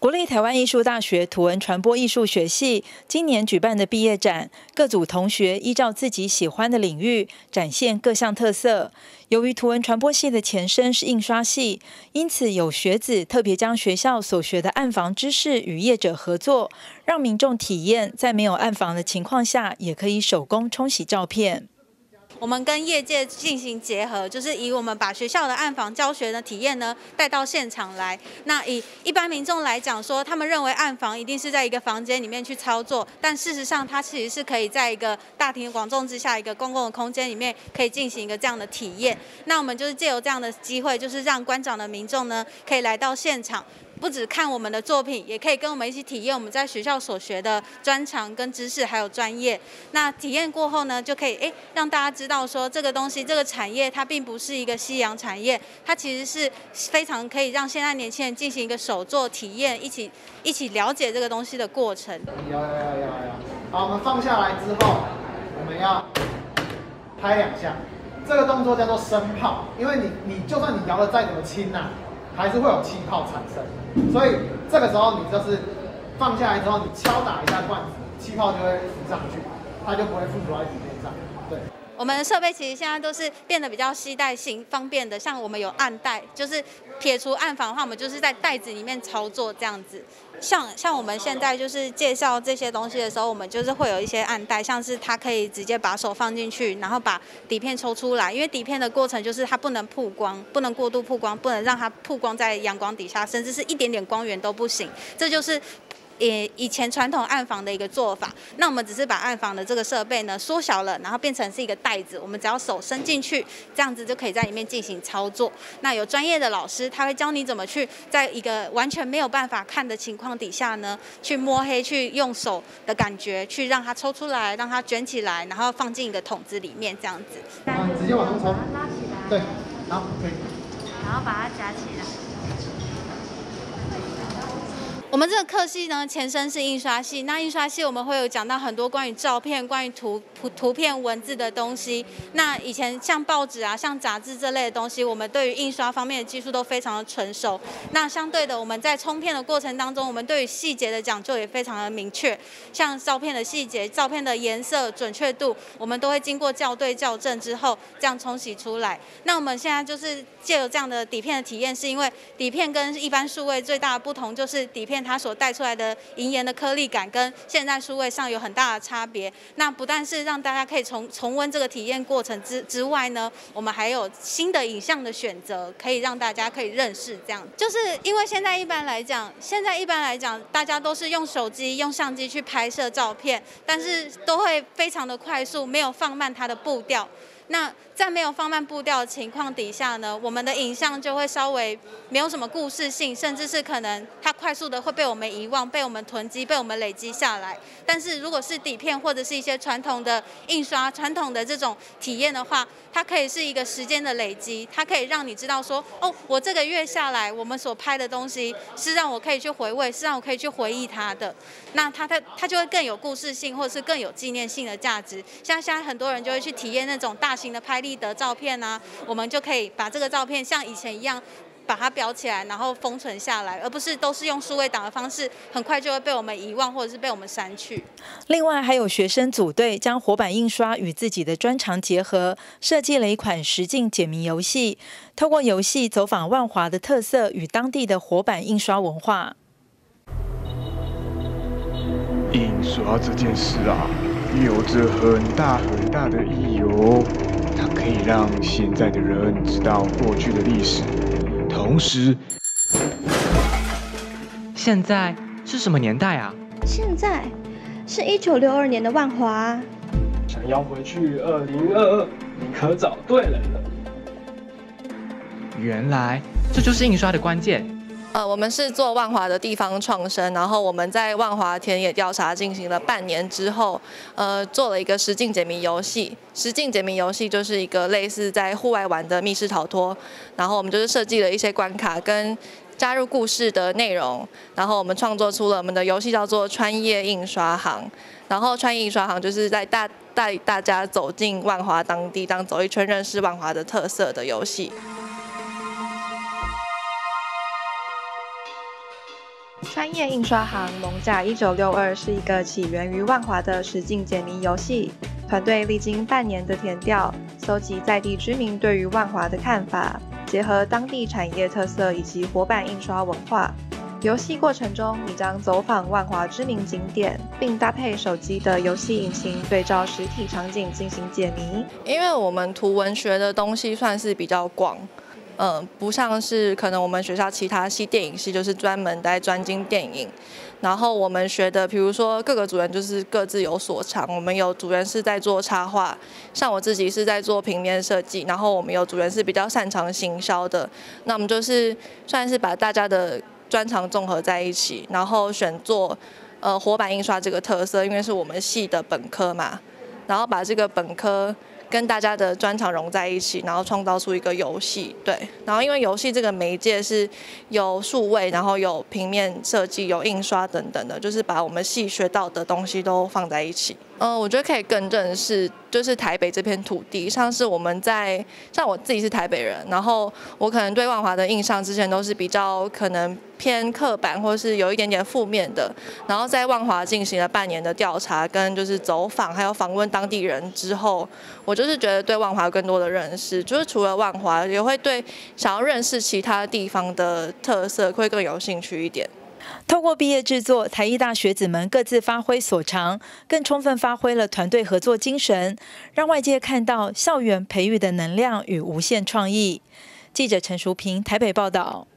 国立台湾艺术大学图文传播艺术学系今年举办的毕业展，各组同学依照自己喜欢的领域展现各项特色。由于图文传播系的前身是印刷系，因此有学子特别将学校所学的暗房知识与业者合作，让民众体验在没有暗房的情况下，也可以手工冲洗照片。 我们跟业界进行结合，就是以我们把学校的暗房教学的体验呢带到现场来。那以一般民众来讲说，他们认为暗房一定是在一个房间里面去操作，但事实上它其实是可以在一个大庭广众之下，一个公共的空间里面可以进行一个这样的体验。那我们就是借由这样的机会，就是让观赏的民众呢可以来到现场。不只看我们的作品，也可以跟我们一起体验我们在学校所学的专长跟知识还有专业。那体验过后呢，就可以让大家知道说这个东西这个产业它并不是一个夕阳产业，它其实是非常可以让现在年轻人进行一个手作体验，一起了解这个东西的过程。 有。好，我们放下来之后，我们要拍2下。这个动作叫做升泡，因为你就算你摇得再怎么轻啊，还是会有气泡产生。所以这个时候你就是放下来之后，你敲打一下罐子，气泡就会浮上去，它就不会附着在底面上。对。我们的设备其实现在都是变得比较携带性方便的，像我们有暗袋，就是撇除暗房的话，我们就是在袋子里面操作这样子。像我们现在就是介绍这些东西的时候，我们就是会有一些暗袋，像是它可以直接把手放进去，然后把底片抽出来，因为底片的过程就是它不能曝光，不能过度曝光，不能让它曝光在阳光底下，甚至是一点点光源都不行。这就是以前传统暗房的一个做法。那我们只是把暗房的这个设备呢缩小了，然后变成是一个袋子，我们只要手伸进去，这样子就可以在里面进行操作。那有专业的老师，他会教你怎么去在一个完全没有办法看的情况底下呢，去摸黑，去用手的感觉去让它抽出来，让它卷起来，然后放进一个桶子里面，这样子。 直接往上抽， 拉起来。 对，好，可以。 然后把它夹起来。 我们这个科系呢，前身是印刷系。那印刷系我们会有讲到很多关于照片、关于图片、文字的东西。那以前像报纸啊、像杂志这类的东西，我们对于印刷方面的技术都非常的成熟。那相对的，我们在冲片的过程当中，我们对于细节的讲究也非常的明确。像照片的细节、照片的颜色、准确度，我们都会经过校对校正之后，这样冲洗出来。那我们现在就是借由这样的底片的体验，是因为底片跟一般数位最大的不同就是底片它所带出来的银盐的颗粒感跟现在数位上有很大的差别。那不但是让大家可以重温这个体验过程之外呢，我们还有新的影像的选择，可以让大家可以认识。这样就是因为现在一般来讲，大家都是用手机、用相机去拍摄照片，但是都会非常的快速，没有放慢它的步调。那在没有放慢步调的情况底下呢，我们的影像就会稍微没有什么故事性，甚至是可能它快速的会被我们遗忘、被我们囤积、被我们累积下来。但是如果是底片或者是一些传统的印刷、传统的这种体验的话，它可以是一个时间的累积，它可以让你知道说，哦，我这个月下来我们所拍的东西是让我可以去回味，是让我可以去回忆它的。那它就会更有故事性，或者是更有纪念性的价值。像现在很多人就会去体验那种大型的拍立得照片啊，我们就可以把这个照片像以前一样把它裱起来，然后封存下来，而不是都是用数位档的方式，很快就会被我们遗忘或者是被我们删去。 另外还有学生组队将活版印刷与自己的专长结合，设计了一款实境解谜游戏，透过游戏走访万华的特色与当地的活版印刷文化。 印刷这件事啊，有着很大的意义哦。它可以让现在的人知道过去的历史，同时， 现在是什么年代啊？ 现在是1962年的万华。 想要回去2022，你可找对人了。 原来这就是印刷的关键。 我们是做万华的地方创生，然后我们在万华田野调查进行了半年之后，做了一个实境解谜游戏。实境解谜游戏就是一个类似在户外玩的密室逃脱，然后我们就是设计了一些关卡跟加入故事的内容，然后我们创作出了我们的游戏叫做穿越印刷行。然后穿越印刷行就是在带大家走进万华当地，当走一圈认识万华的特色的游戏。 川叶印刷行蒙甲1962是一个起源于万华的实境解谜游戏。团队历经半年的田调，搜集在地居民对于万华的看法，结合当地产业特色以及活版印刷文化。游戏过程中，你将走访万华知名景点，并搭配手机的游戏引擎对照实体场景进行解谜。 因为我们图文学的东西算是比较广。不像是可能我们学校其他系电影系就是专门在专精电影，然后我们学的，比如说各个组员就是各自有所长，我们有组员是在做插画，像我自己是在做平面设计，然后我们有组员是比较擅长行销的，那我们就是算是把大家的专长综合在一起，然后选做活版印刷这个特色，因为是我们系的本科嘛，然后把这个本科跟大家的专长融在一起，然后创造出一个游戏，对。然后因为游戏这个媒介是有数位，然后有平面设计、有印刷等等的，就是把我们系学到的东西都放在一起。我觉得可以更认识就是台北这片土地，像是像我自己是台北人，然后我可能对万华的印象之前都是比较可能偏刻板，或是有一点点负面的。然后在万华进行了半年的调查，跟就是走访，还有访问当地人之后，我就是觉得对万华有更多的认识，就是除了万华，也会对想要认识其他地方的特色会更有兴趣一点。 透过毕业制作，台艺大学子们各自发挥所长，更充分发挥了团队合作精神，让外界看到校园培育的能量与无限创意。记者陈淑平台北报道。